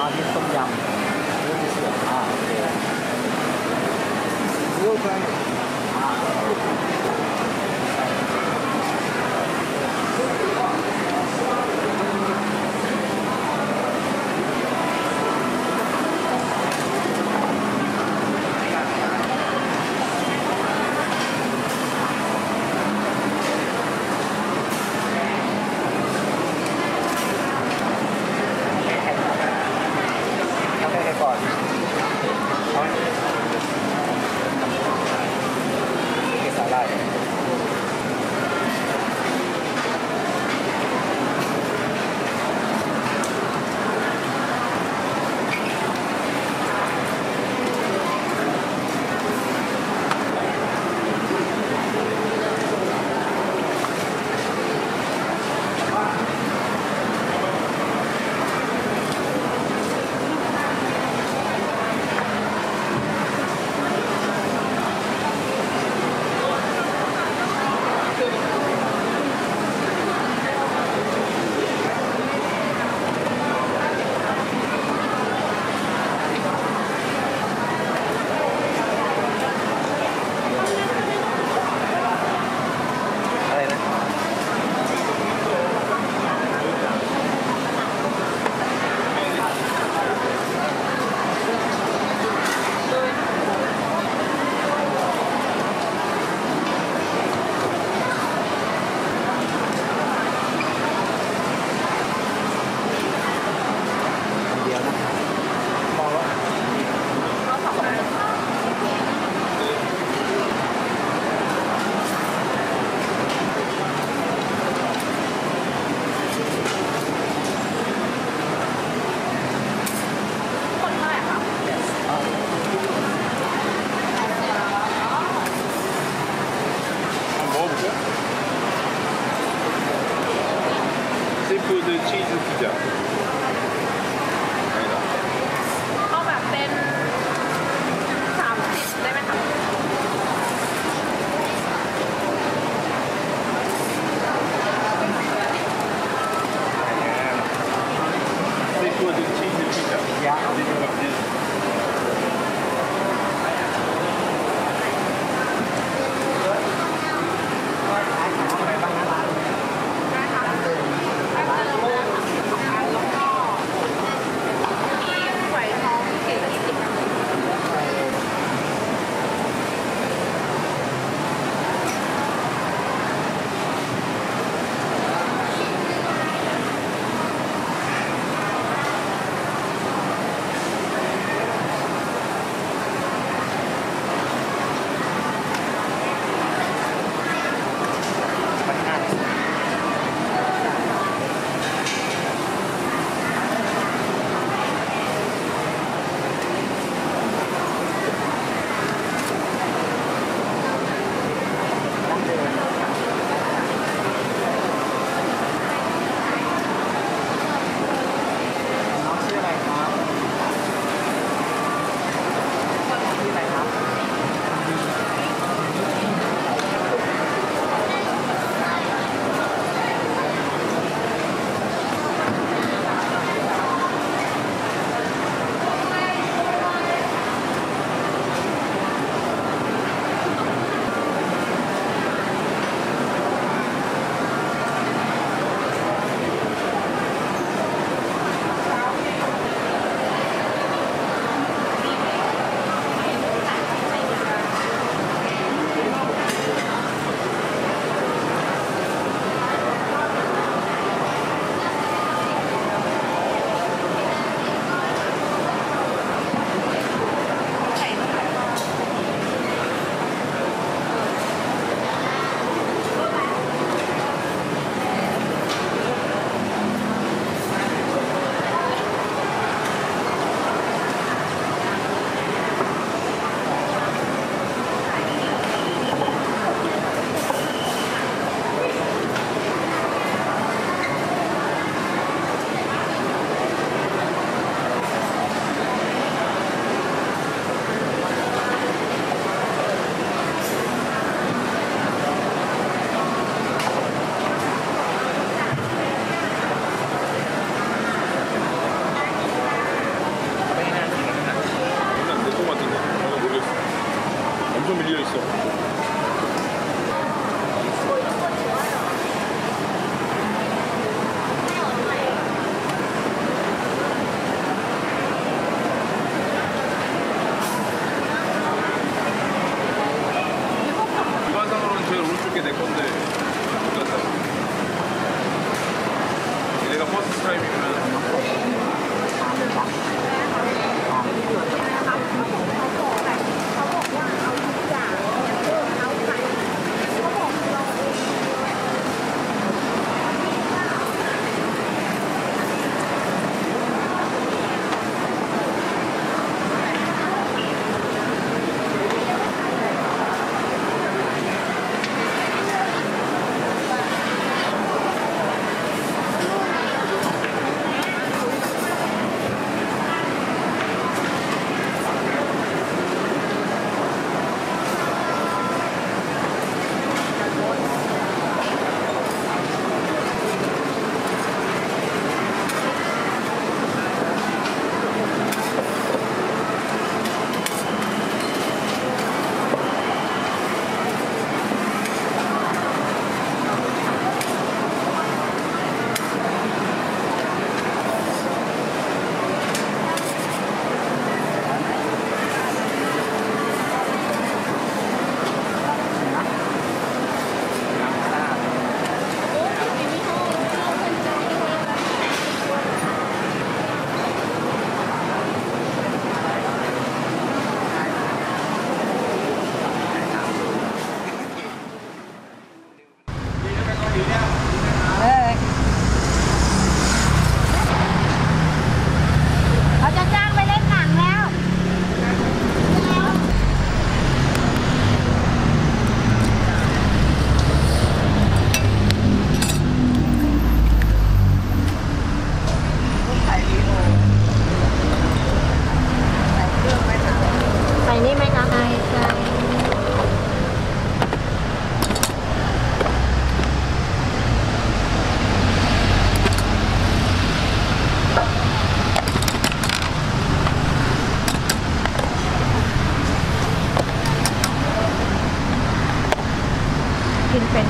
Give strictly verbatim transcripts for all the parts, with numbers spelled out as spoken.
มิตรต้มยำเรื่องที่เสียงอ่าโอเคเรื่องอะไรอ่าก่อนเขาเก็บสาหร่ายซีฟู้ดชีสพิซซ่าเอาแบบเป็นสามสิบได้ไหมคะซีฟู้ดชีสพิซซ่ายาวดีแบบนี้ได้ค่ะแป๊บนึงนะคะสองอันแล้วก็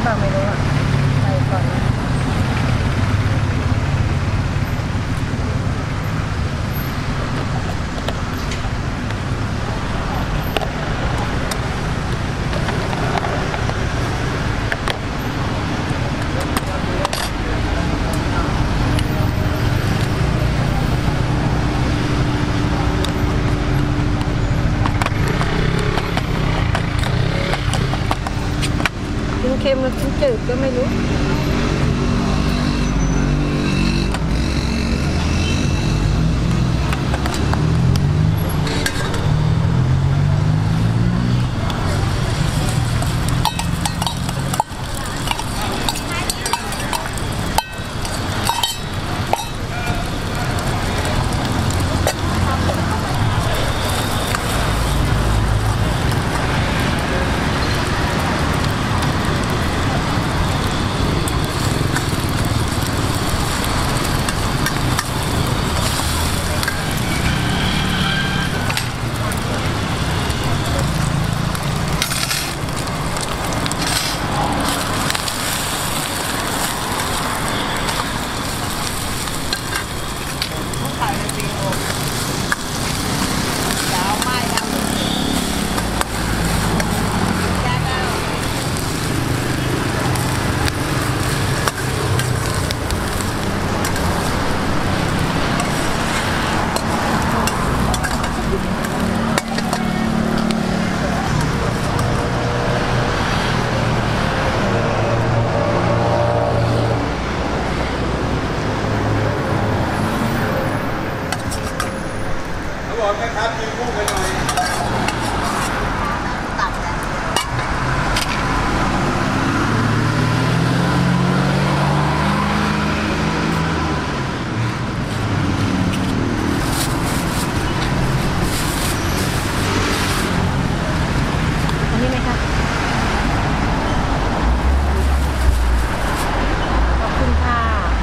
ปล่าไม่รู้อ่ะใส่ก่อนนะกินเค็มหรือกินจืดก็ไม่รู้บอกแม่ครับมีคู่ไปหน่อยอันนี้ไหมคะขอบคุณค่ะ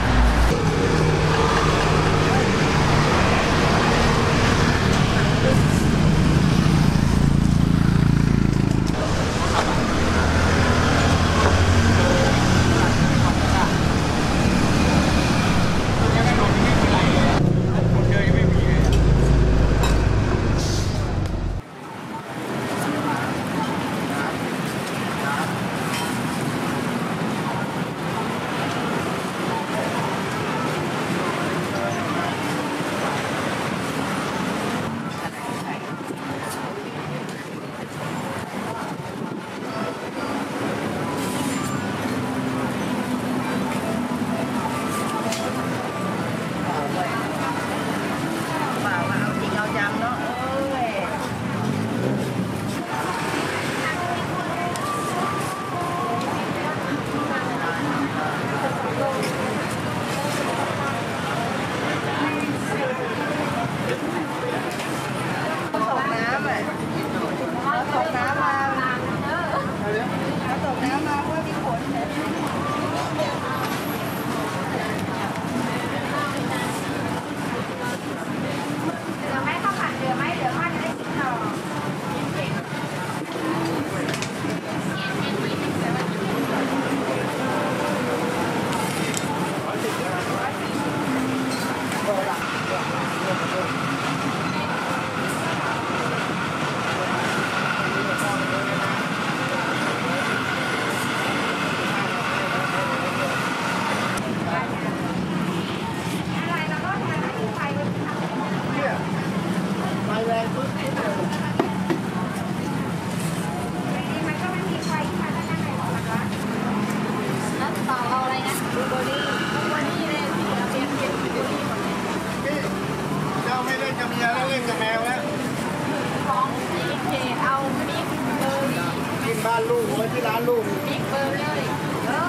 บ้านลูกไว้ที่ร้านลูกบิ๊กเบอร์เลยเออ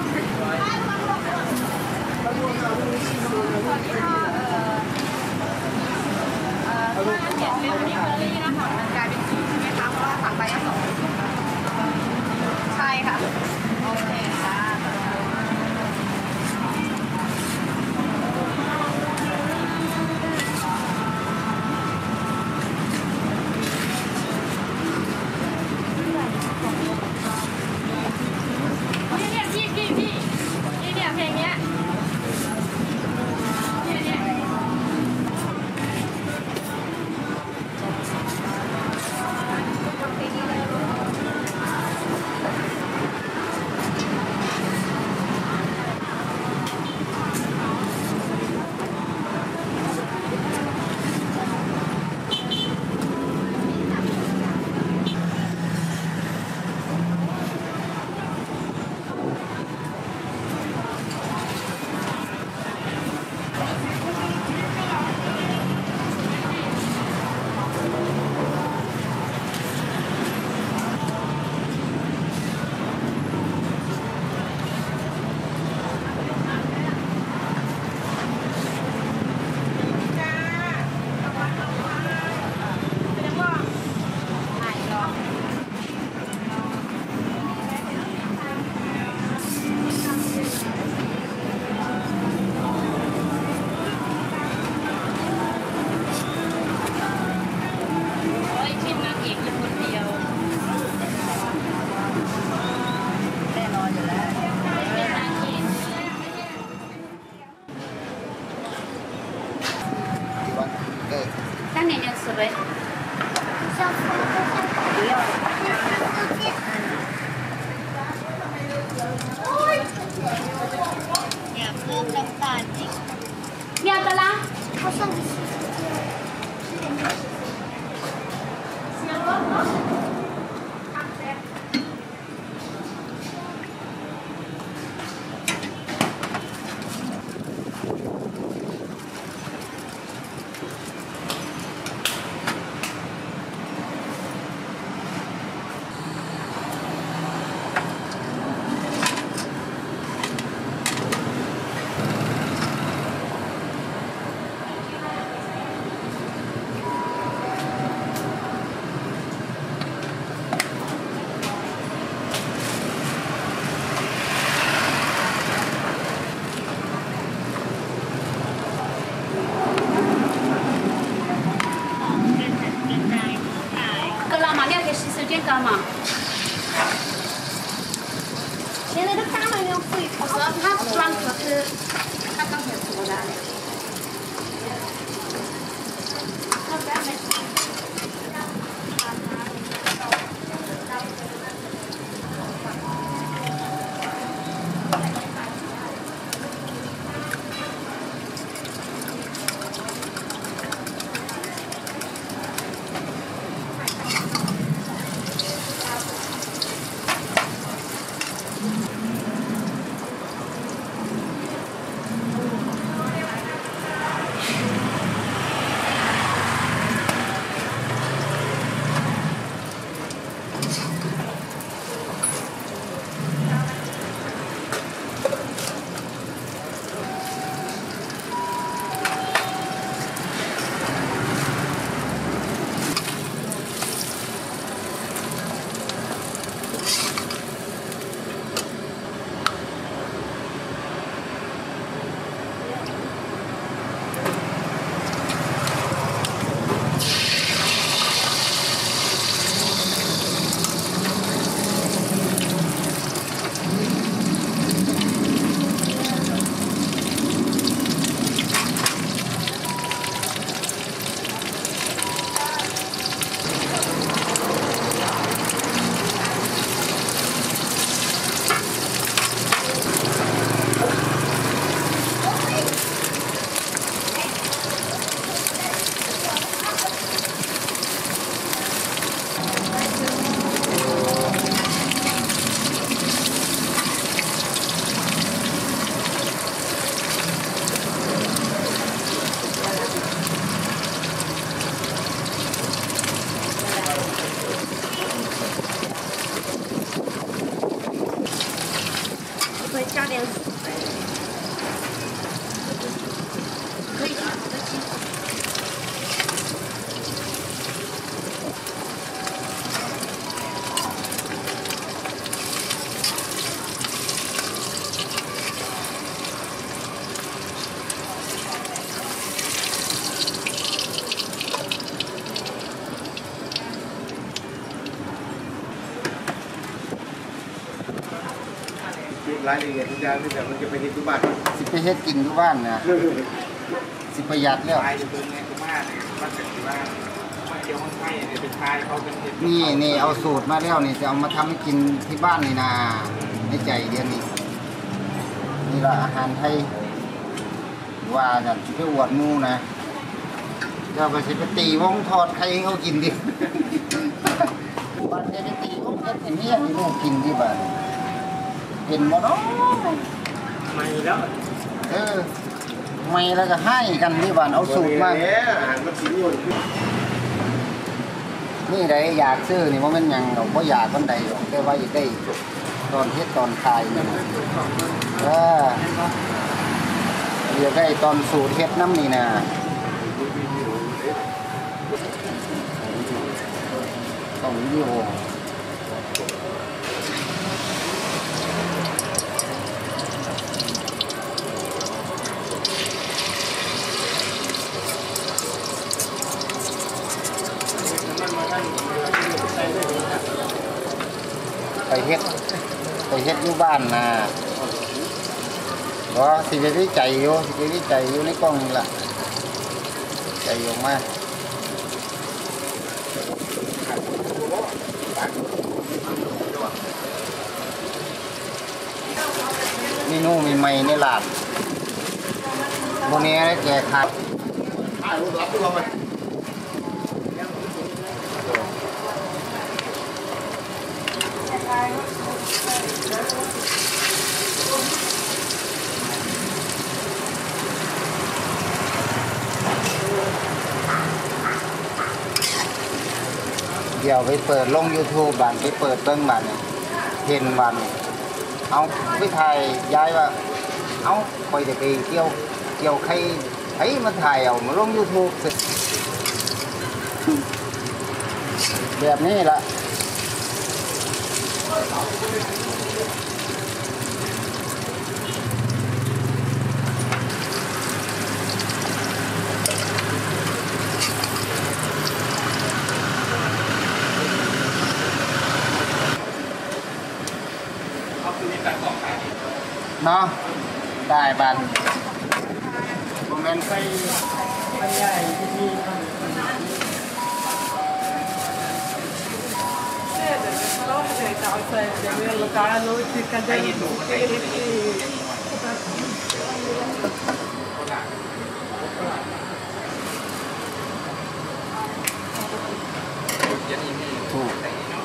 แล้วลูกเอาลูกนี้ชิมดูเลยวันนี้ก็เอ่อเอ่อถ้าเขียนเป็นบิ๊กเบอร์รี่นะคะมันกลายเป็นสีใช่ไหมคะเพราะว่าสั่งไปแล้วสองใช่ค่ะโอเคค่ะ年年吃呗。不要。อย่าเพิ่มน้ำตาลอีก要的啦。他上个星期十点钟。行了。干嘛？现在都干了要贵，我说他装可是他刚才说的。他不要买。加点水，可以打的清楚。 รายละเอียดทุกอย่างที่แบบมันจะไปเห็นทุกบ้านสิไปเฮ็ดกินทุกบ้านนะสิประหยัดแล้วทายอยู่ตรงนี้ทุกบ้านเนี่ยมันเป็นที่บ้านมันเกี่ยวข้องไทยเนี่ยเป็นทายเขาเป็นเห็ดนี่นี่เอาสูตรมาแล้วนี่จะเอามาทำให้กินที่บ้านนี่นาในใจเดียวนี้นี่ละอาหารไทยว่าจะไปอวดหมูนะจะไปสิไปตีวงทอดใครให้เขากินดิวันจะได้ตีวงเฮ็ดให้เมียให้ลูกกินที่บ้านเป็นบ่เนาะไม่แล้วเออไม่แล้วก็ให้กันที่บ้านเอาสูตรมาอาหารมันสีนุ่นนี่ได้อยากซื้อนี่ว่ามันยังเราก็อยากคนใดหรอกแต่ว่าอยากได้ตอนเทศตอนขายนี่นะเอออยากได้ตอนสูตรเทศน้ำนี่นะต้องวิดีโอไปเฮ็ดไปเฮ็ดอยู่บ้านนะก็สิจะได้ใจอยู่สิจะได้ใจอยู่ในกล้องนี่แหละใจอยู่มากเมนูใหม่ๆในร้านพวกนี้แกขาดเดี๋ยวไปเปิดลง YouTube บ้านไปเปิดเบิ้งบ้านเนี่ยเห็นบ้านเอาไปถ่ายย้ายว่าเอาไปแต่ไปเกี่ยวเกี่ยวใครไอ้มาถ่ายเอามาลง YouTube สิแบบนี้ละเนาะได้บันโมเมนต์ไปใหญ่ที่ ถูก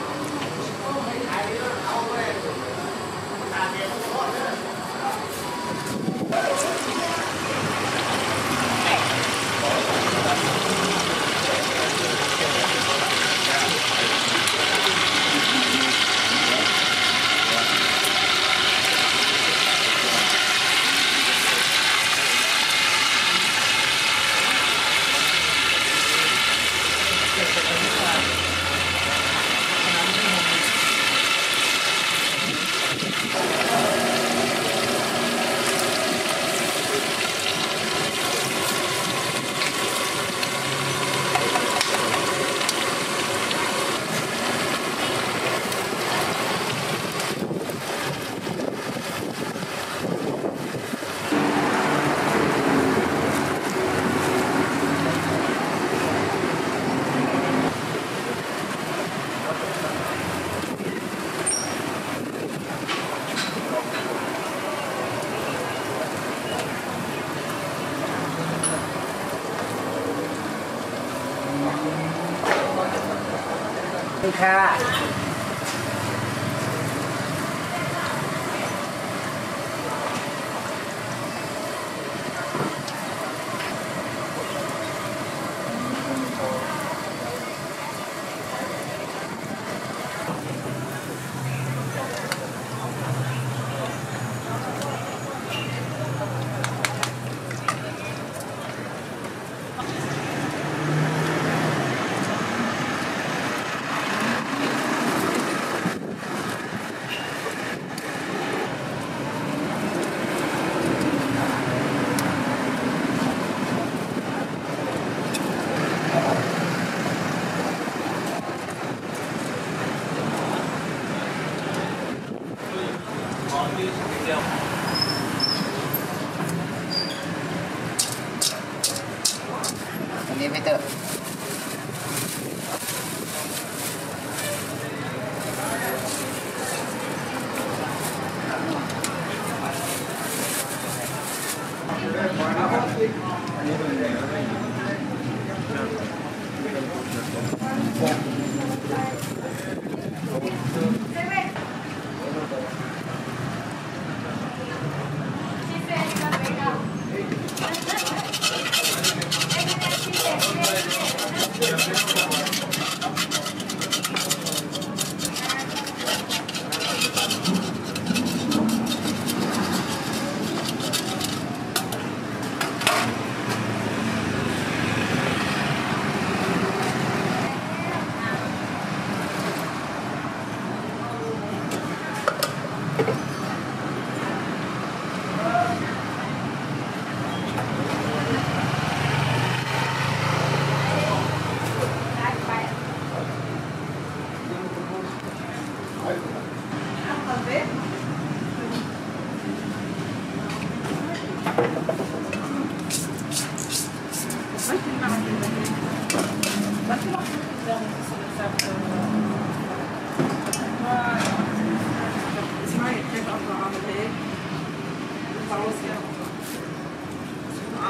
ค่ะอันนี้ไม่เติม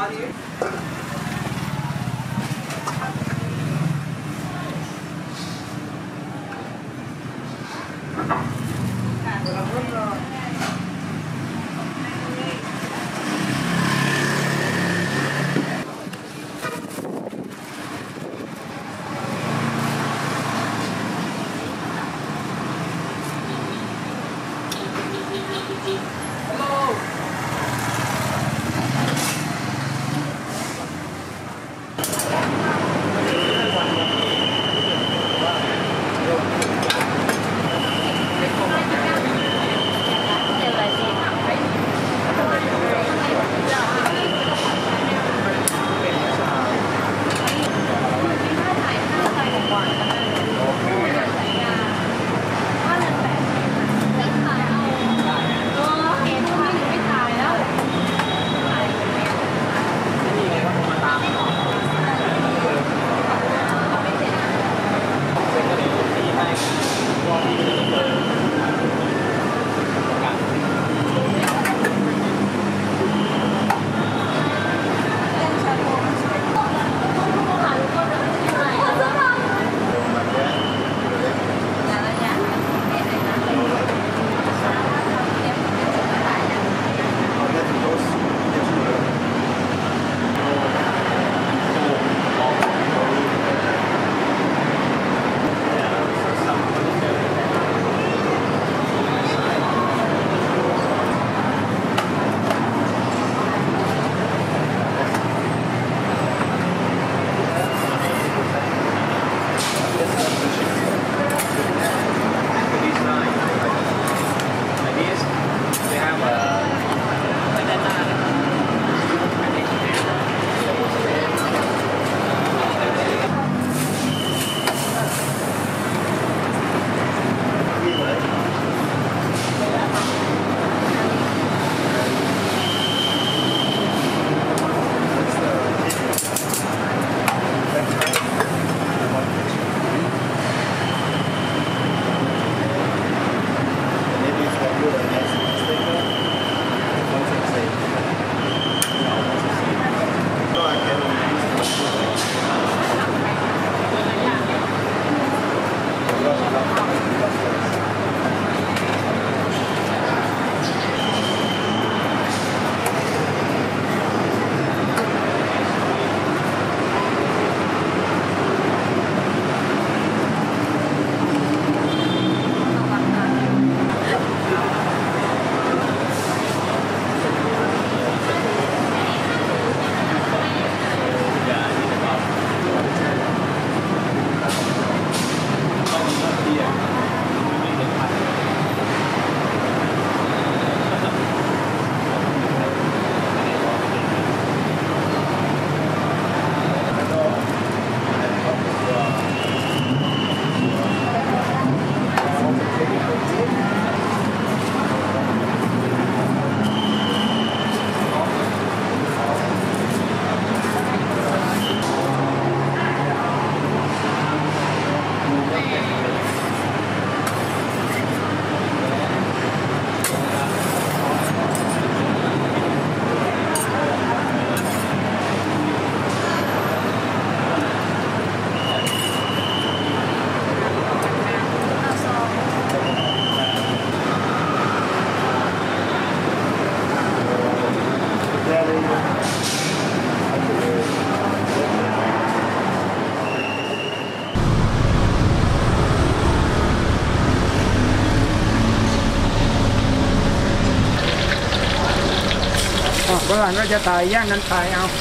ฝรั่งก็จะถ่ายแย่งกันถ่ายเอา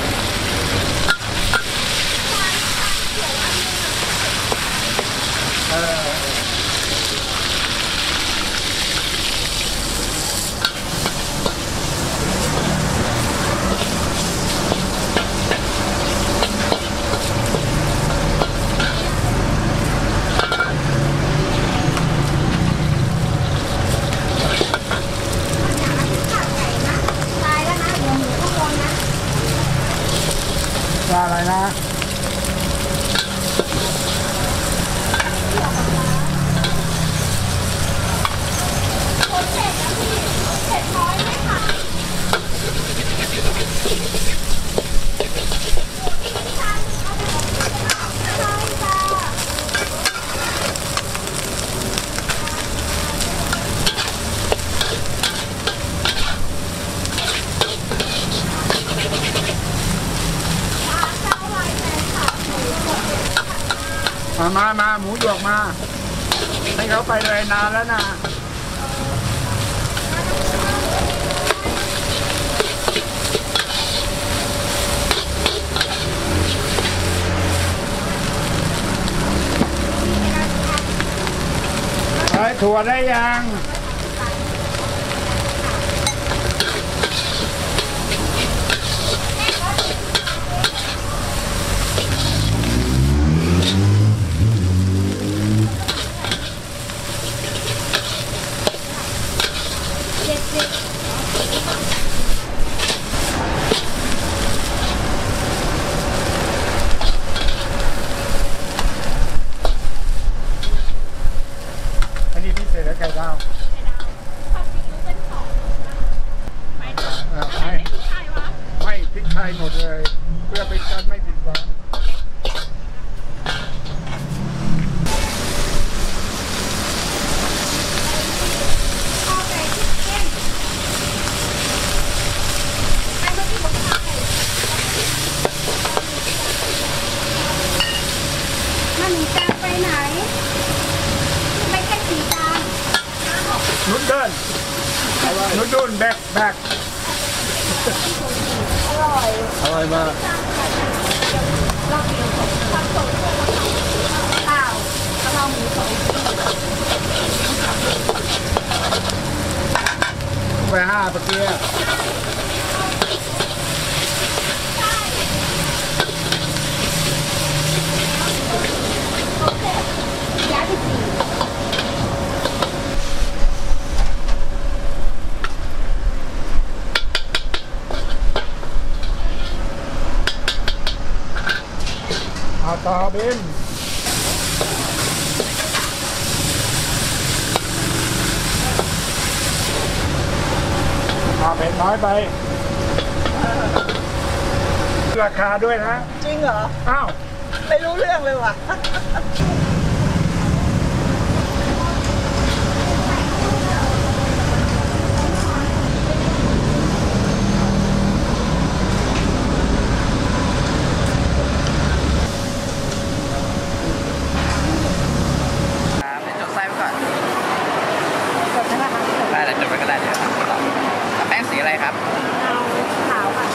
เอออะไรนะเมามามาหมูหยวกมา ให้เขาไปเลยนานแล้วนะไอ้ถั่วได้ยังอันนี้พิเศษแล้วไก่ดาวเออไม่ไม่พริกไทยหมดเลย เพื่อเป็นการไม่ผิดหวังนุดเดินนุดดุนแบกแบกอร่อยอร่อยมากข้าวกะเพราหมูสองไปห้าปะเกียเอาต่อบินเอาเผ็ดน้อยไปราคาด้วยนะจริงเหรออ้าวไม่รู้เรื่องเลยว่ะจดไส้ไว้ก่อนจดใช่ไหมคะได้เลยจดไว้ก็ได้เลยครับแป้งสีอะไรครับเอาขาวค่ะ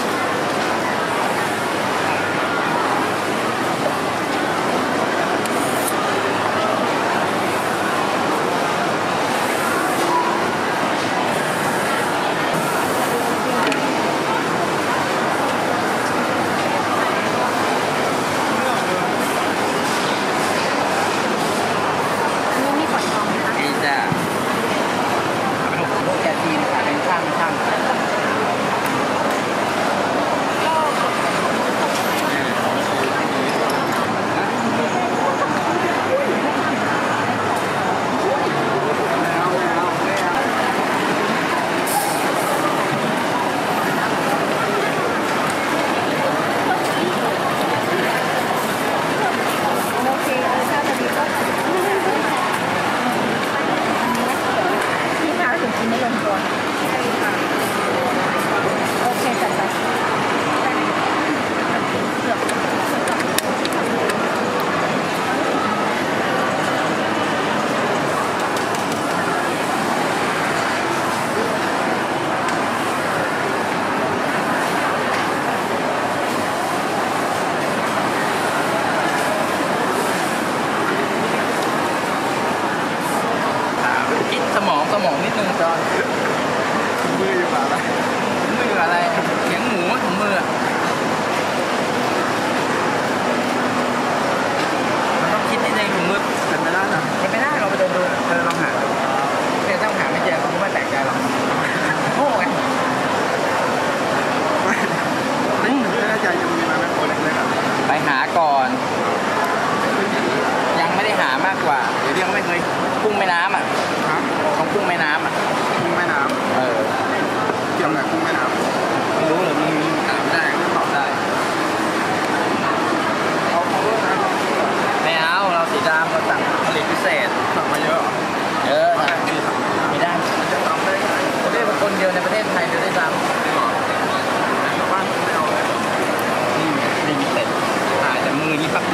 อันนี้มีฝอยทองไหมคะนี่จะเป็นพวกแกจีนค่ะเป็นช่างช่างโอเคเอาชาติดีก็พี่คะถึงกินไม่ลงตัวใช่ค่ะโอเคจัดไปเกือบกินสมองสมองนิดนึงจอนมืออยู่หลังนะมืออะไรเขียงหมูถุงมือมันต้องคิดนิดนึงถุงมือเป็นไม่ได้นะยังไม่ได้เราไปเดินดูเออลองหาเนี่ยถ้าหาไม่เจอเขาก็ไม่แปลกใจหรอกโง่ไงไม่ไม่แน่ใจยังมีไหมแม่โคเล็กๆอ่ะไปหาก่อน ยังไม่ได้หามากกว่า เดี๋ยวเรียกไม่เคยกุ้งแม่น้ำอ่ะฮะของกุ้งแม่น้ำอ่ะกุ้งแม่น้เออำเกี่ยวกับกุ้งแม่น้ำไม่รู้หรือมีถามได้ก็ตอบได้เอาเขาด้วยนะไม่เอาเราสีดำเราสั่งผลิตพิเศษสั่งมาเยอะเหรอเยอะเอานะแค่นี้สั่งไม่ได้จะทำได้ไงประเทศคนเดียวในประเทศไทยเดียวได้ซ้บ้านไม่เอาเลยำนี่ลิมิเต็ดถ่ายแต่มือนี่ปัก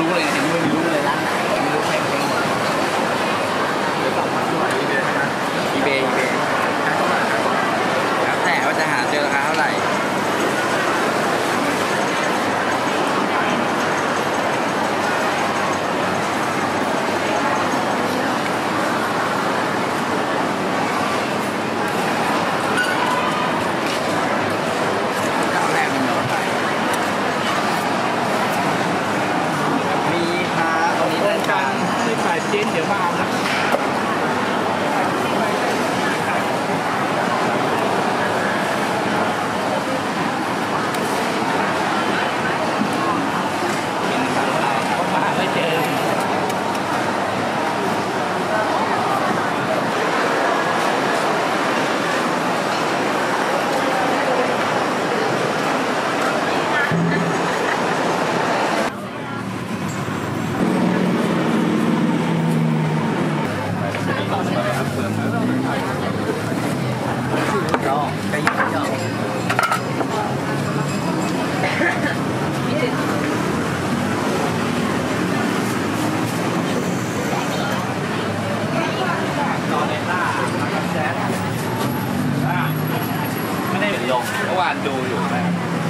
ไม่ได้ลงเมื่อวานดูอยู่นะ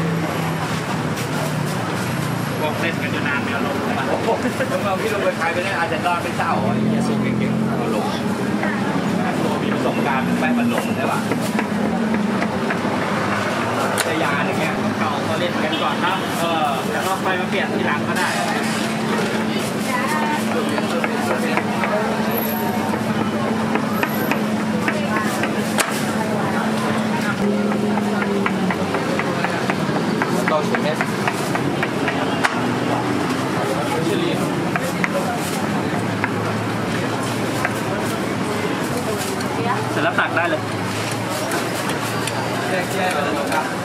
พวกเล่นกันอยู่นานไม่เอาลงใช่ไหมต้องเราพี่ลงไปใครไปเล่นอาจจะรอดไม่เจ้าไอ้เหี้ยสู้เก่งๆเอาลงตัวมีประสบการณ์ไปมันลงได้ป่ะแต่ยาอย่างเงี้ยเก่าเขาเล่นกันก่อนนะเออแล้วก็ไปมาเปลี่ยนทีหลังก็ได้เราใช้เม็ดเสร็จแล้วตักได้เลยแยกแยกกันเลยครับ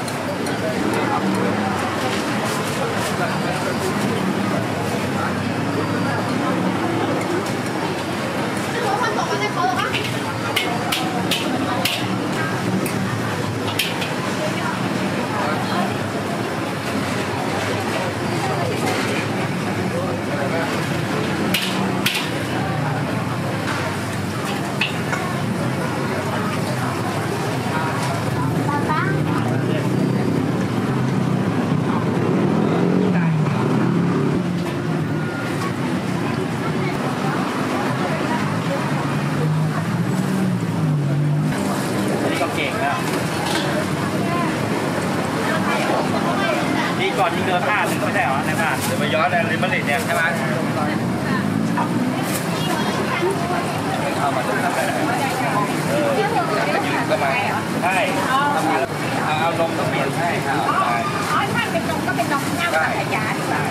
ก่อนยิงเรือพลาดหรือไม่ใช่เหรอในพลาดหรือมาย้อนในริมลิตเนี่ยใช่ไหมเอามาดูครับเออยืนก็มาใช่เอาลงก็เปลี่ยนให้ครับอ๋อถ้าเป็นลงก็เป็นลงหน้าขยายได้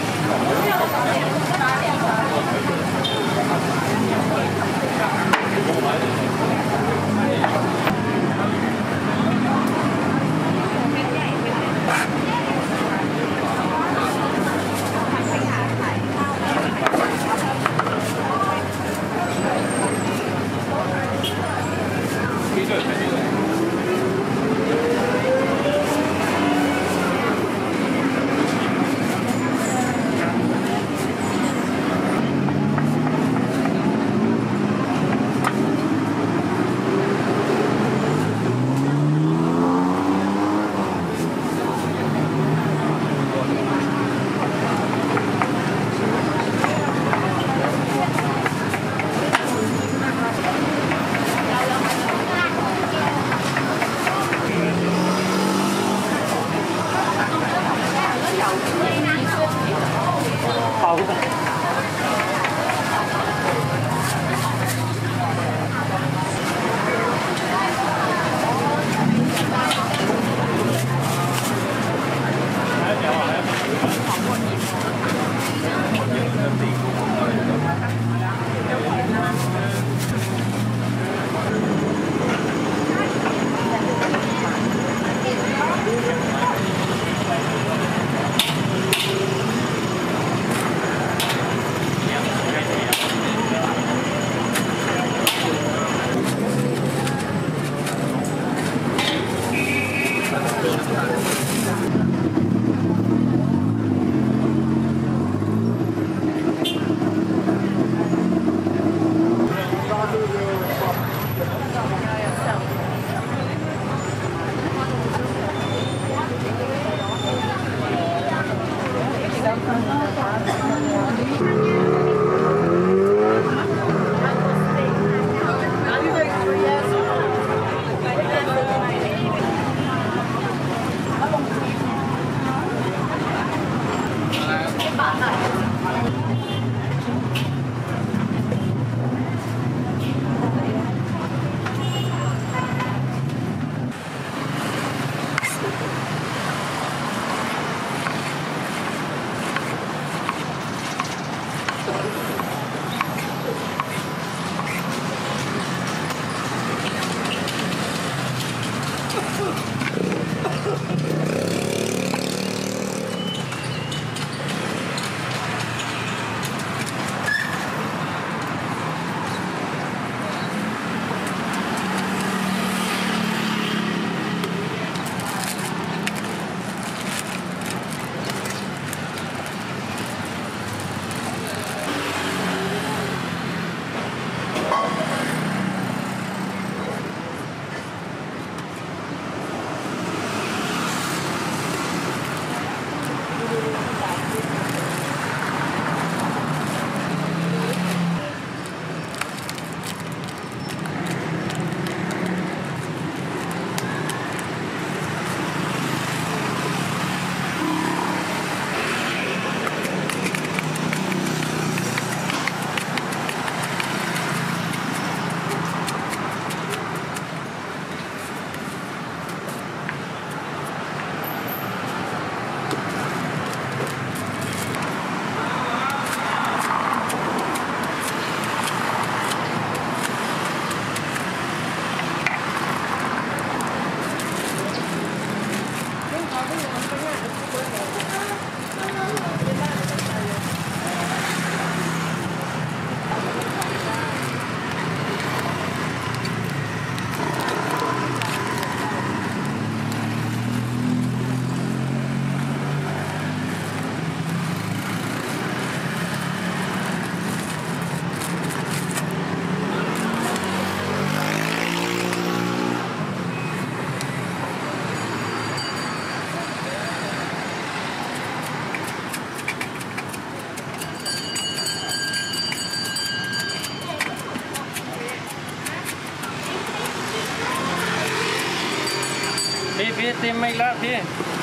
ำไม่ละพี่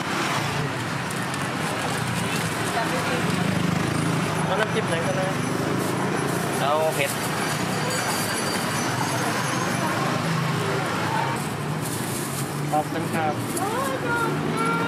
เอาน้ำจิ้มไหนก็ได้เอาเผ็ดขอบคุณครับ